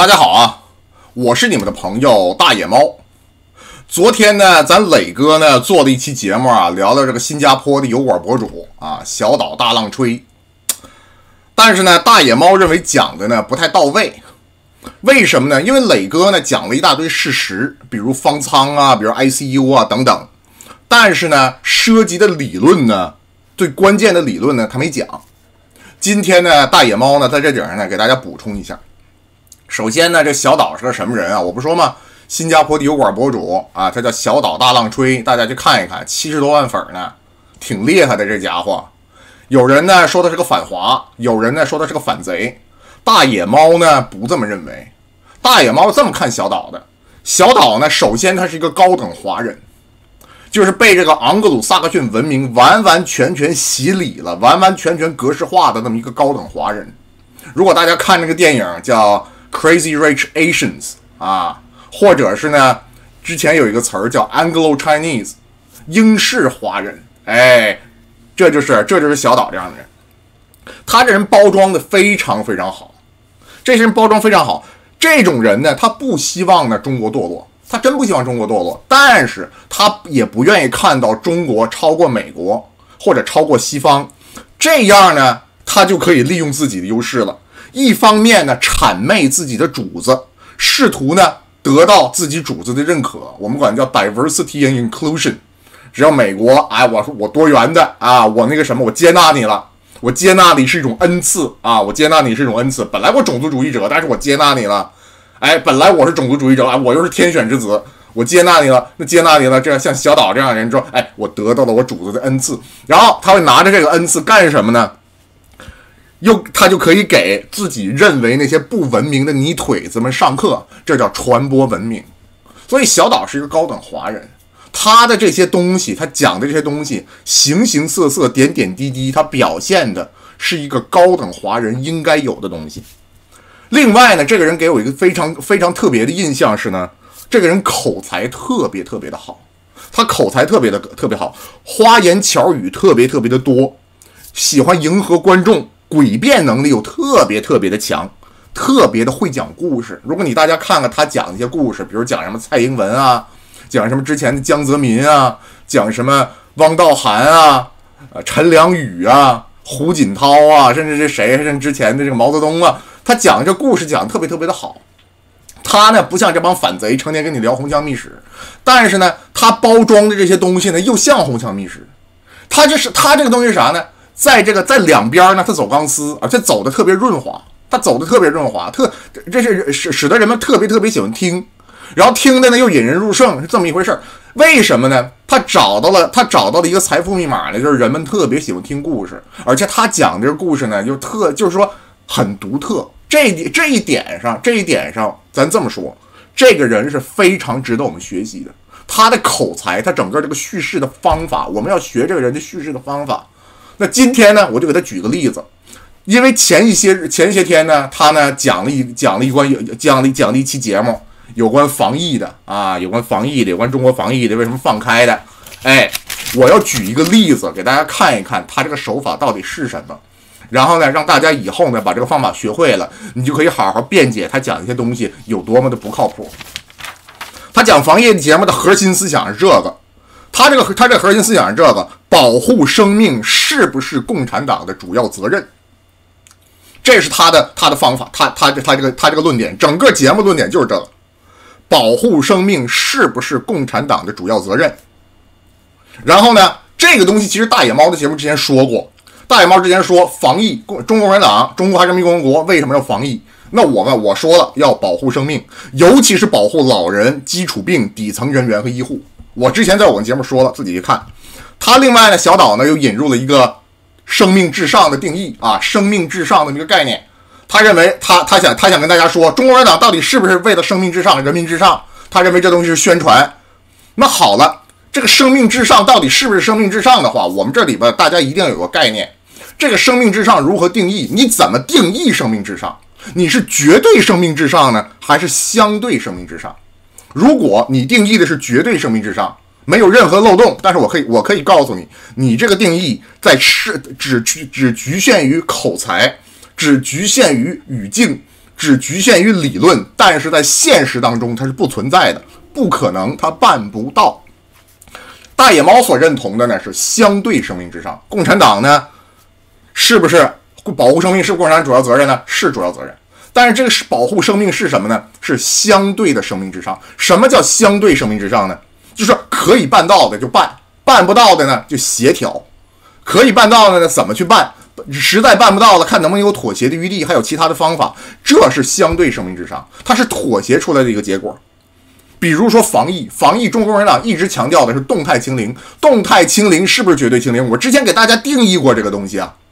大家好啊，我是你们的朋友大野猫。昨天呢，咱磊哥呢做了一期节目啊，聊聊这个新加坡的油管博主啊，小岛大浪吹。但是呢，大野猫认为讲的呢不太到位。为什么呢？因为磊哥呢讲了一大堆事实，比如方舱啊，比如 ICU 啊等等。但是呢，涉及的理论呢，最关键的理论呢，他没讲。今天呢，大野猫呢在这顶上呢给大家补充一下。首先呢，这小岛是个什么人啊？我不说吗？新加坡的油管博主啊，他叫小岛大浪吹，大家去看一看，70多万粉呢，挺厉害的这家伙。有人呢说他是个反华，有人呢说他是个反贼。大野猫呢不这么认为，大野猫这么看小岛的。小岛呢，首先他是一个高等华人，就是被这个盎格鲁撒克逊文明完完全全洗礼了，完完全全格式化的那么一个高等华人。如果大家看这个电影叫Crazy Rich Asians 啊，或者是呢，之前有一个词儿叫 Anglo Chinese 英式华人，哎，这就是小岛这样的人。他这人包装的非常非常好，这些人包装非常好。这种人呢，他不希望呢中国堕落，他真不希望中国堕落，但是他也不愿意看到中国超过美国或者超过西方，这样呢，他就可以利用自己的优势了。一方面呢，谄媚自己的主子，试图呢得到自己主子的认可，我们管叫 diversity and inclusion。只要美国，哎，我多元的啊，我那个什么，我接纳你了，我接纳你是一种恩赐啊，我接纳你是一种恩赐。本来我种族主义者，但是我接纳你了，哎，本来我是种族主义者，哎，我又是天选之子，我接纳你了，那接纳你了，这样像小岛这样的人说，哎，我得到了我主子的恩赐，然后他会拿着这个恩赐干什么呢？他就可以给自己认为那些不文明的泥腿子们上课，这叫传播文明。所以小岛是一个高等华人，他的这些东西，他讲的这些东西，形形色色、点点滴滴，他表现的是一个高等华人应该有的东西。另外呢，这个人给我一个非常非常特别的印象是呢，这个人口才特别特别的好，他口才特别好，花言巧语特别特别的多，喜欢迎合观众。诡辩能力又特别特别的强，特别的会讲故事。如果大家看看他讲一些故事，比如讲什么蔡英文啊，讲什么之前的江泽民啊，讲什么汪道涵啊，陈良宇啊，胡锦涛啊，甚至是谁，甚至之前的这个毛泽东啊，他讲这故事讲得特别特别的好。他呢不像这帮反贼成天跟你聊红枪秘史，但是呢他包装的这些东西呢又像红枪秘史。他这个东西是啥呢？在两边呢，他走钢丝，而且走的特别润滑，这是使得人们特别特别喜欢听，然后听的呢又引人入胜，是这么一回事。为什么呢？他找到了一个财富密码呢，就是人们特别喜欢听故事，而且他讲这个故事呢就是说很独特。这一点上，咱这么说，这个人是非常值得我们学习的。他的口才，他整个这个叙事的方法，我们要学这个人的叙事的方法。那今天呢，我就给他举个例子，因为前一些天呢，他呢讲了一期节目，有关防疫的啊，有关中国防疫的为什么放开的，哎，我要举一个例子给大家看一看他这个手法到底是什么，然后呢，让大家以后呢把这个方法学会了，你就可以好好辩解他讲一些东西有多么的不靠谱。他讲防疫节目的核心思想是这个。他这个核心思想是这个：保护生命是不是共产党的主要责任？这是他的方法，他这个论点，整个节目论点就是这个：保护生命是不是共产党的主要责任？然后呢，这个东西其实大野猫的节目之前说过，大野猫之前说防疫，中国共产党、中华人民共和国为什么要防疫？那我说了，要保护生命，尤其是保护老人、基础病、底层人员和医护。我之前在我们节目说了，自己去看。他另外呢，小岛呢又引入了一个生命至上的定义啊，生命至上的一个概念。他认为他想跟大家说，中国共产党到底是不是为了生命至上、人民至上？他认为这东西是宣传。那好了，这个生命至上到底是不是生命至上的话，我们这里边大家一定要有个概念。这个生命至上如何定义？你怎么定义生命至上？你是绝对生命至上呢，还是相对生命至上？如果你定义的是绝对生命至上，没有任何漏洞，但是我可以告诉你，你这个定义只局限于口才，只局限于语境， 只局限于理论，但是在现实当中它是不存在的，不可能，它办不到。大野猫所认同的呢是相对生命至上，共产党呢是不是保护生命是共产党主要责任呢？是主要责任。但是这个保护生命是什么呢？是相对的生命至上。什么叫相对生命至上呢？就是可以办到的就办，办不到的呢就协调。可以办到的呢怎么去办？实在办不到了，看能不能有妥协的余地，还有其他的方法。这是相对生命至上，它是妥协出来的一个结果。比如说防疫，中国共产党一直强调的是动态清零。动态清零是不是绝对清零？我之前给大家定义过这个东西啊。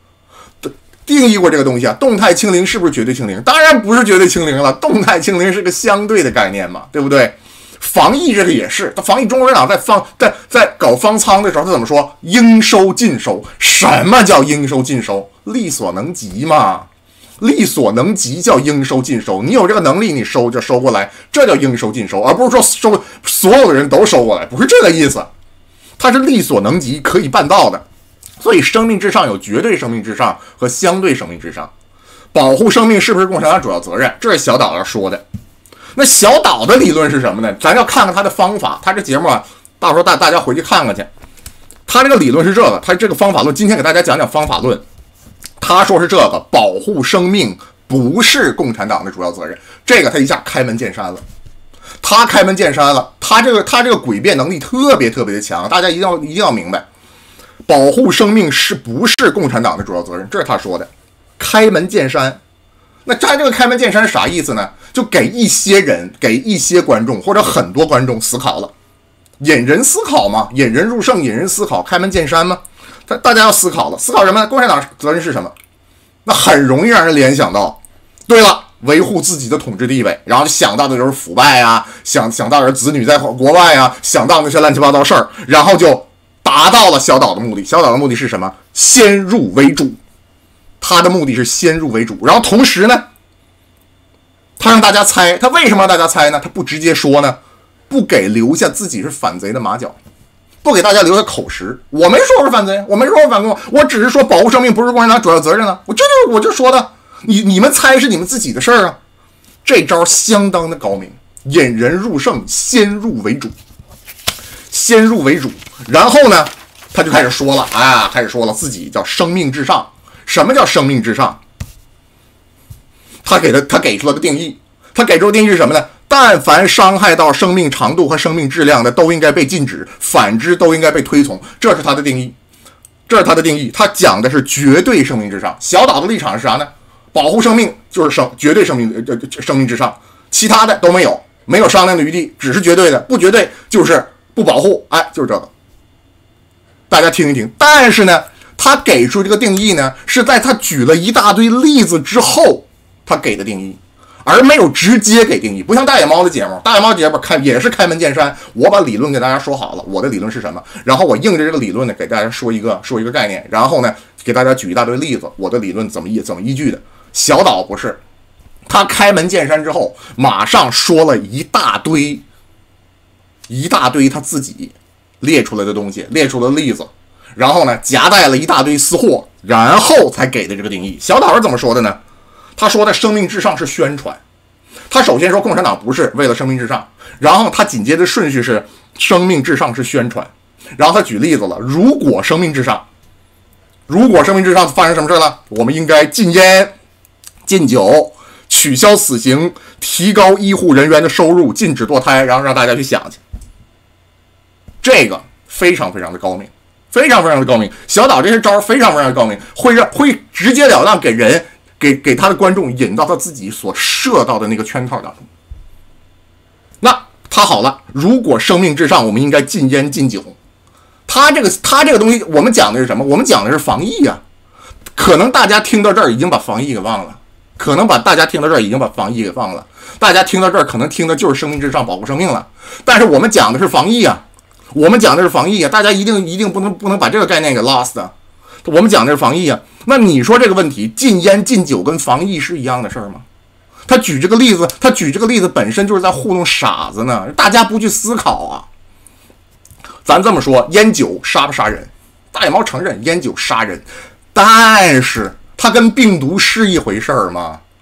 动态清零是不是绝对清零？当然不是绝对清零了，动态清零是个相对的概念嘛，对不对？防疫这个也是，防疫中国共产党在搞方舱的时候，他怎么说？应收尽收。什么叫应收尽收？力所能及嘛，力所能及叫应收尽收。你有这个能力，你收就收过来，这叫应收尽收，而不是说收所有的人都收过来，不是这个意思。它是力所能及，可以办到的。所以生命至上有绝对生命至上和相对生命至上。保护生命是不是共产党主要责任？这是小岛要说的。那小岛的理论是什么呢？咱要看看他的方法。他这节目啊，到时候大家回去看看去。他这个理论是这个，他这个方法论，今天给大家讲讲方法论。他说是这个，保护生命不是共产党的主要责任。这个他一下开门见山了。他开门见山了，他这个诡辩能力特别的强，大家一定要明白。保护生命是不是共产党的主要责任？这是他说的，开门见山。那他这个开门见山是啥意思呢？就给一些人、给一些观众或者很多观众思考了，引人思考嘛，引人入胜，引人思考，开门见山嘛。大家要思考了，思考什么呢？共产党责任是什么？那很容易让人联想到，对了，维护自己的统治地位，然后想到的就是腐败啊，想到的是子女在国外啊，想到那些乱七八糟事儿，然后就达到了小岛的目的。小岛的目的是什么？先入为主。他的目的是先入为主，然后同时呢，他让大家猜。他为什么让大家猜呢？他不直接说呢，不给留下自己是反贼的马脚，不给大家留下口实。我没说我是反贼，我没说我反共，我只是说保护生命不是共产党主要责任啊。我就说的，你们猜是你们自己的事儿啊。这招相当的高明，引人入胜，先入为主，先入为主。然后呢，他就开始说了啊，自己叫生命至上。什么叫生命至上？他给出了个定义，他给出的定义是什么呢？但凡伤害到生命长度和生命质量的，都应该被禁止，反之都应该被推崇。这是他的定义，他讲的是绝对生命至上。小岛的立场是啥呢？保护生命就是绝对生命至上，其他的都没有商量的余地，只是绝对的，不绝对就是不保护。哎，就是这个，大家听一听。但是呢，他给出这个定义呢，是在他举了一大堆例子之后，他给的定义，而没有直接给定义。不像大野猫的节目，也是开门见山，我把理论给大家说好了，我的理论是什么，然后我硬着这个理论呢，给大家说一个概念，然后呢，给大家举一大堆例子，我的理论怎么依据的。小岛不是，他开门见山之后，马上说了一大堆他自己列出来的东西，列出了例子。然后呢，夹带了一大堆私货，然后才给的这个定义。小岛是怎么说的呢？他说的生命至上是宣传。他首先说共产党不是为了生命至上，然后他紧接着顺序是生命至上是宣传，然后他举例子了，如果生命至上发生什么事了，我们应该禁烟、禁酒、取消死刑、提高医护人员的收入、禁止堕胎，然后让大家去想去。这个非常的高明。非常的高明，小岛这些招非常的高明，会直截了当给他的观众引到他自己所设到的那个圈套当中。那他好了，如果生命至上，我们应该禁烟禁酒。他这个东西，我们讲的是什么？我们讲的是防疫啊。可能大家听到这儿已经把防疫给忘了，大家听到这儿可能听的就是生命至上，保护生命了。但是我们讲的是防疫啊。大家一定不能把这个概念给 lost 的。我们讲的是防疫啊，那你说这个问题，禁烟禁酒跟防疫是一样的事儿吗？他举这个例子本身就是在糊弄傻子呢，大家不去思考啊。咱这么说，烟酒杀不杀人？大野猫承认烟酒杀人，但是它跟病毒是一回事儿吗？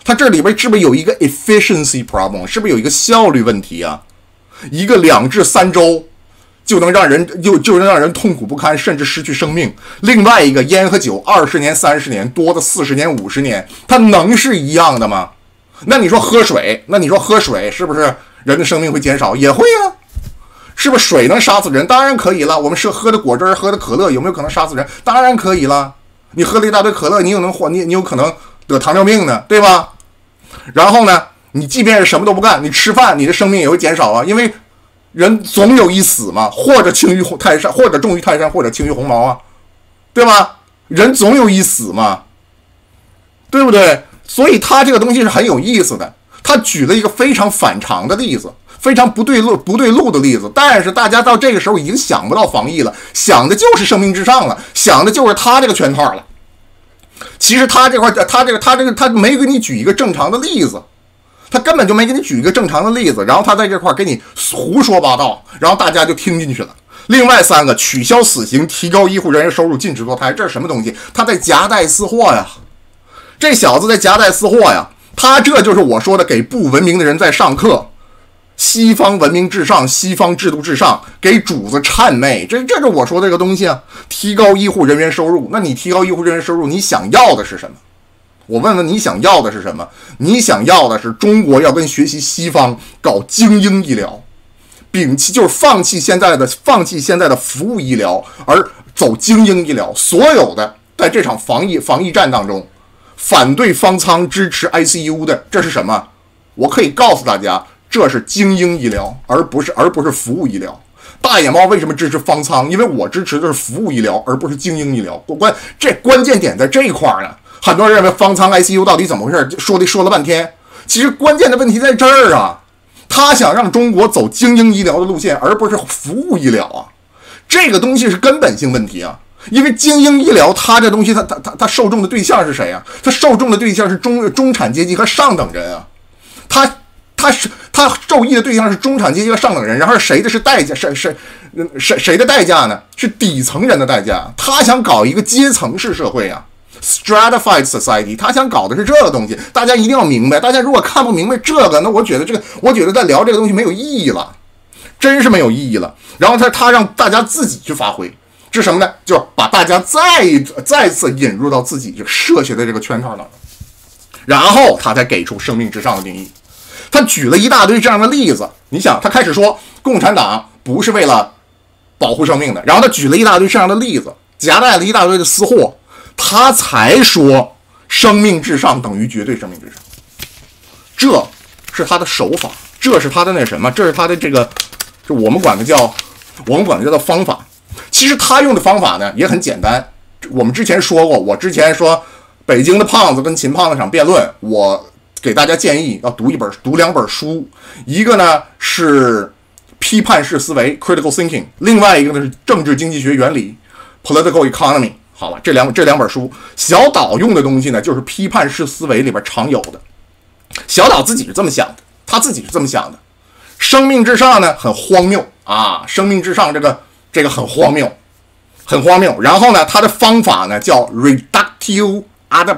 它这里边是不是有一个 efficiency problem？ 是不是有一个效率问题啊？一个2至3周就能让人痛苦不堪，甚至失去生命。另外一个烟和酒20年、30年，多的40年、50年，它能是一样的吗？那你说喝水，是不是人的生命会减少？也会啊。是不是水能杀死人？当然可以了。我们喝的果汁、喝的可乐有没有可能杀死人？当然可以了。你喝了一大堆可乐，你有可能得糖尿病呢，对吧？然后呢，你即便是什么都不干，你吃饭，你的生命也会减少啊，因为人总有一死嘛，或者轻于泰山，或者重于泰山，或者轻于鸿毛啊，对吧？人总有一死嘛，对不对？所以他这个东西是很有意思的。他举了一个非常反常的例子，非常不对路的例子，但是大家到这个时候已经想不到防疫了，想的就是生命至上了，想的就是他这个圈套了。其实他没给你举一个正常的例子，他根本就没给你举一个正常的例子，然后他在这块给你胡说八道，然后大家就听进去了。另外3个，取消死刑，提高医护人员收入，禁止堕胎，这是什么东西？他在夹带私货呀！这小子在夹带私货呀！他这就是我说的给不文明的人在上课，西方文明至上，西方制度至上，给主子谄媚，这是我说的这个东西啊。提高医护人员收入，那你提高医护人员收入，你想要的是什么？我问问你想要的是什么？你想要的是中国要跟学习西方搞精英医疗，摒弃就是放弃现在的服务医疗，而走精英医疗。所有的在这场防疫战当中，反对方舱支持 ICU 的，这是什么？我可以告诉大家，这是精英医疗，而不是服务医疗。大野猫为什么支持方舱？因为我支持的是服务医疗，而不是精英医疗。关键点在这一块呢。很多人认为方舱 ICU 到底怎么回事？说了半天，其实关键的问题在这儿啊。他想让中国走精英医疗的路线，而不是服务医疗啊。这个东西是根本性问题啊。因为精英医疗，它这东西，它受众的对象是谁啊？它受众的对象是中产阶级和上等人啊。他受益的对象是中产阶级和上等人，然后谁的是代价？谁的代价呢？是底层人的代价。他想搞一个阶层式社会啊 ，stratified society， 他想搞的是这个东西。大家一定要明白，大家如果看不明白这个，那我觉得在聊这个东西没有意义了，真是没有意义了。然后他让大家自己去发挥。这是什么呢？就是把大家再次引入到自己就设下的这个圈套当中，然后他才给出生命至上的定义。他举了一大堆这样的例子，你想，他开始说共产党不是为了保护生命的，然后他举了一大堆这样的例子，夹带了一大堆的私货，他才说生命至上等于绝对生命至上。这是他的手法，这是他的那什么，这是他的这个，就我们管它叫方法。其实他用的方法呢也很简单，我们之前说过，我之前说北京的胖子跟秦胖子场辩论，我给大家建议要读2本书，一个呢是批判式思维 critical thinking， 另外一个呢是政治经济学原理 political economy。好了，这两本书，小岛用的东西呢就是批判式思维里边常有的。小岛自己是这么想的，他自己是这么想的，生命至上呢很荒谬啊，生命至上这个很荒谬。然后呢，他的方法呢叫 reductio ad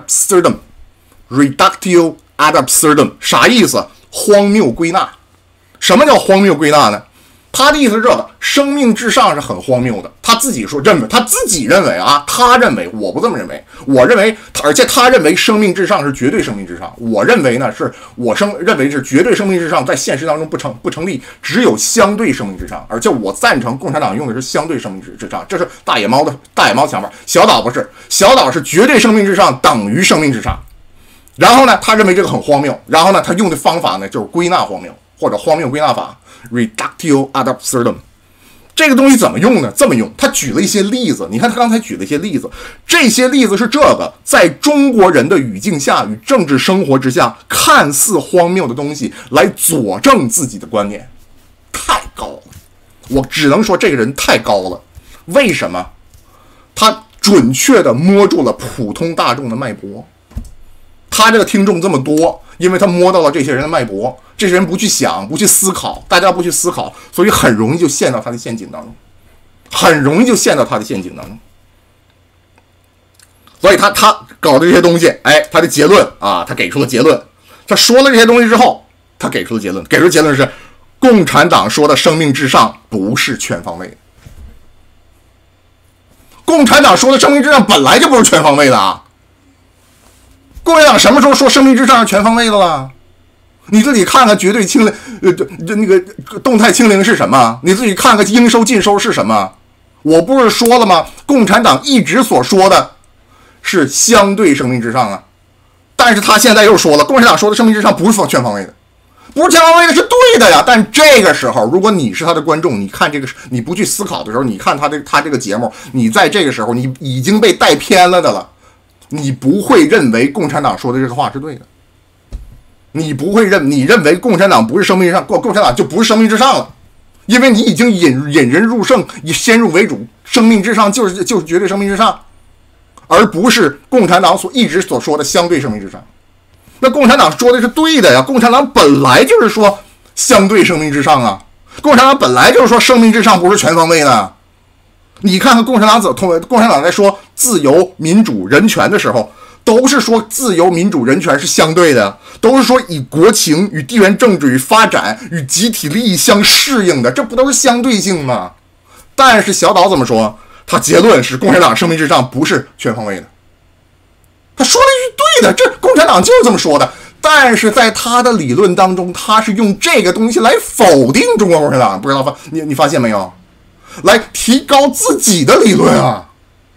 absurdum。reductio ad absurdum 啥意思？荒谬归纳。什么叫荒谬归纳呢？他的意思是这个，生命至上是很荒谬的。他自己认为啊，他认为，我不这么认为，我认为，而且他认为生命至上是绝对生命至上。我认为呢，认为是绝对生命至上，在现实当中不成立，只有相对生命至上。而且我赞成共产党用的是相对生命至上，这是大野猫想法。小岛不是，小岛是绝对生命至上等于生命至上。然后呢，他认为这个很荒谬，然后呢，他用的方法呢就是归纳荒谬，或者荒谬归纳法 reductio ad absurdum。这个东西怎么用呢？这么用，他举了一些例子，你看他刚才举了一些例子，这些例子是这个在中国人的语境下与政治生活之下看似荒谬的东西来佐证自己的观点，太高了，我只能说这个人太高了。为什么？他准确地摸住了普通大众的脉搏。他这个听众这么多，因为他摸到了这些人的脉搏，这些人不去想，不去思考，大家不去思考，所以很容易就陷到他的陷阱当中，所以他搞的这些东西，他的结论啊，他给出了结论， 他说了这些东西之后，他给出的结论是，共产党说的生命至上不是全方位的。共产党说的生命至上本来就不是全方位的啊！共产党什么时候说生命至上是全方位的了？你自己看看绝对清零，那个动态清零是什么？你自己看看应收尽收是什么？我不是说了吗？共产党一直所说的是相对生命至上啊，但是他现在又说了，共产党说的生命至上不是全方位的，不是全方位的是对的呀。但这个时候，如果你是他的观众，你看这个，你不去思考的时候，你看他这个节目，你在这个时候你已经被带偏了的了，你不会认为共产党说的这个话是对的。你认为共产党不是生命至上，共产党就不是生命至上了，因为你已经引人入胜，以先入为主，生命至上就是绝对生命至上，而不是共产党一直所说的相对生命至上。那共产党说的是对的呀，共产党本来就是说相对生命至上啊，共产党本来就是说生命至上不是全方位的。你看看共产党在说自由、民主、人权的时候，都是说自由、民主、人权是相对的，都是说以国情与地缘政治与发展与集体利益相适应的，这不都是相对性吗？但是小岛怎么说？他结论是共产党生命至上不是全方位的。他说了一句对的，这共产党就是这么说的。但是在他的理论当中，他是用这个东西来否定中国共产党，不知道你发现没有？来提高自己的理论啊。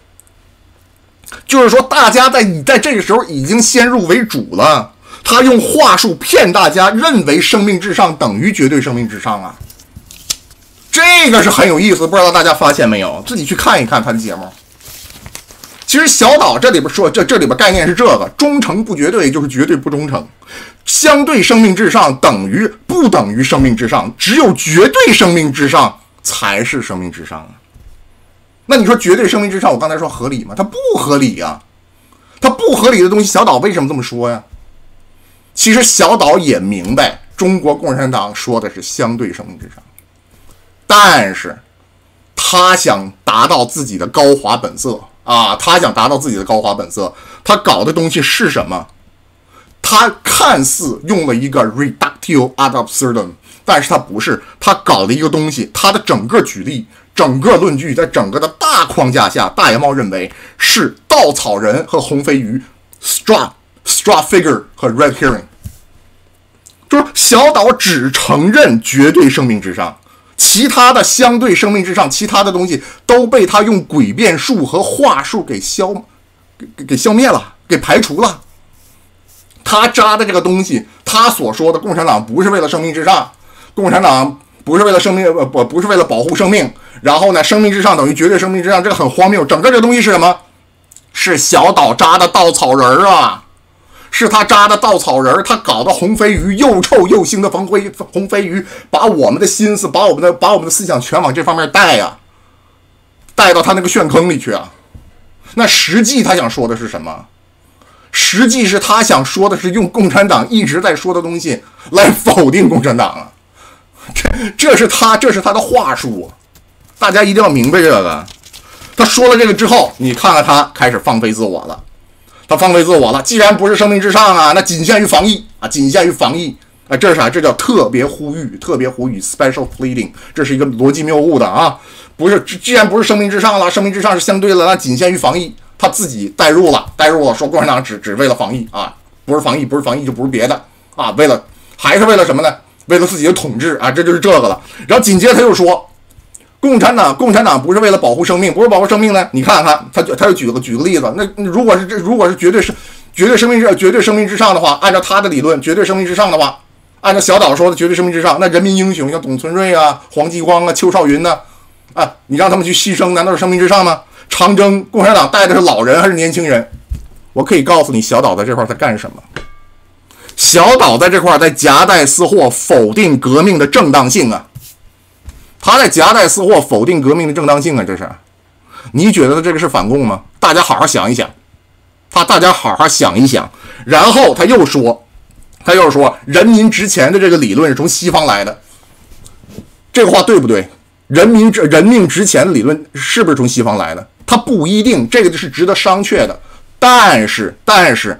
就是说大家在这个时候已经先入为主了，他用话术骗大家认为生命至上等于绝对生命至上啊，这个是很有意思，不知道大家发现没有？自己去看一看他的节目。其实小岛这里边说，这里边概念是这个：忠诚不绝对就是绝对不忠诚，相对生命至上不等于生命至上，只有绝对生命至上才是生命至上啊。那你说绝对生命至上，我刚才说合理吗？它不合理呀，它不合理的东西，小岛为什么这么说呀？其实小岛也明白，中国共产党说的是相对生命至上，但是他想达到自己的高华本色啊，他搞的东西是什么？他看似用了一个 reductio ad absurdum， 但是他不是，他搞的一个东西，他的整个举例。整个论据在整个的大框架下，大野猫认为是稻草人和红飞鱼 straw figure 和 red herring， 就是小岛只承认绝对生命至上，其他的相对生命至上，其他的东西都被他用诡辩术和话术给消灭了，给排除了。他扎的这个东西，他所说的共产党不是为了生命至上，共产党不是为了生命，不是为了保护生命，然后呢，生命至上等于绝对生命至上，这个很荒谬。整个这个东西是什么？是小岛扎的稻草人啊，是他扎的稻草人，他搞的红飞鱼，又臭又腥的红飞鱼，把我们的心思，把我们的思想全往这方面带呀，带到他那个旋坑里去啊。那实际他想说的是什么？实际是他想说的是用共产党一直在说的东西来否定共产党啊。这是他的话术，大家一定要明白这个。他说了这个之后，你看看他开始放飞自我了，既然不是生命至上啊，那仅限于防疫啊，这是啥？这叫特别呼吁 special pleading， 这是一个逻辑谬误的啊。不是，既然不是生命至上了，生命至上是相对的，那仅限于防疫。他自己代入了，说共产党只为了防疫啊，不是防疫就不是别的啊，还是为了什么呢？为了自己的统治啊，这就是这个了。然后紧接着他又说，共产党不是为了保护生命，不是保护生命呢？你看看，他又举个例子。那如果是绝对生命至上的话，按照他的理论，绝对生命至上的话，按照小岛说的绝对生命至上，那人民英雄像董存瑞啊、黄继光啊、邱少云呢，你让他们去牺牲，难道是生命至上吗？长征，共产党带的是老人还是年轻人？我可以告诉你，小岛在这块在干什么？小岛在这块在夹带私货，否定革命的正当性啊！他在夹带私货，否定革命的正当性啊！这是，你觉得这个是反共吗？大家好好想一想，然后他又说，人民值钱的这个理论是从西方来的，这个话对不对？人命值钱的理论是不是从西方来的？它不一定，这个是值得商榷的。但是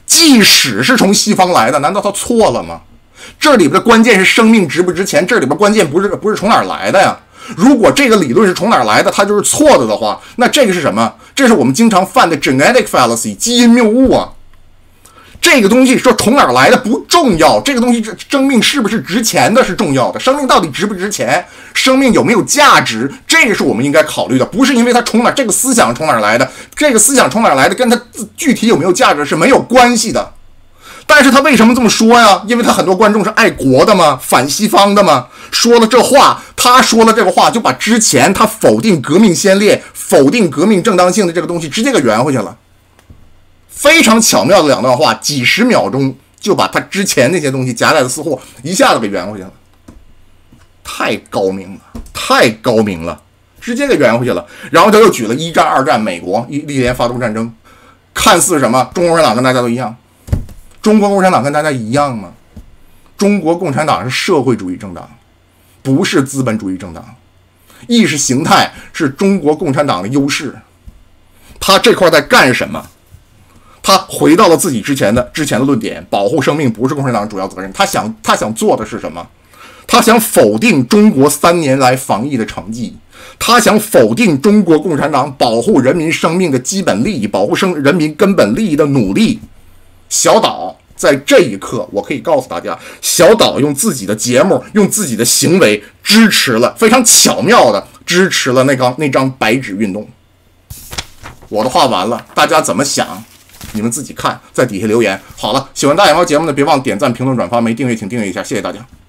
即使是从西方来的，难道他错了吗？这里边的关键是生命值不值钱，这里边关键不是从哪儿来的呀？如果这个理论是从哪儿来的，它就是错的话，那这个是什么？这是我们经常犯的 genetic fallacy 基因谬误啊。这个东西说从哪儿来的不重要，这个东西生命是不是值钱的是重要的。生命到底值不值钱，生命有没有价值，这个是我们应该考虑的，不是因为它从哪，这个思想从哪儿来的，这个思想从哪儿来的跟它具体有没有价值是没有关系的。但是他为什么这么说呀？因为他很多观众是爱国的嘛，反西方的嘛，说了这话，他说了这个话，就把之前他否定革命先烈、否定革命正当性的这个东西直接给圆回去了。非常巧妙的两段话，几十秒钟就把他之前那些东西夹带的私货一下子给圆回去了，太高明了，太高明了，直接给圆回去了。然后他又举了一战、二战，美国历年发动战争，看似什么中国共产党跟大家都一样，中国共产党跟大家一样吗？中国共产党是社会主义政党，不是资本主义政党，意识形态是中国共产党的优势。他这块在干什么？他回到了自己之前的论点，保护生命不是共产党主要责任。他想做的是什么？他想否定中国3年来防疫的成绩，他想否定中国共产党保护人民生命的基本利益，保护人民根本利益的努力。小岛在这一刻，我可以告诉大家，小岛用自己的节目，用自己的行为支持了，非常巧妙的支持了那张白纸运动。我的话完了，大家怎么想？你们自己看，在底下留言。好了，喜欢大野猫节目呢，别忘点赞、评论、转发，没订阅请订阅一下，谢谢大家。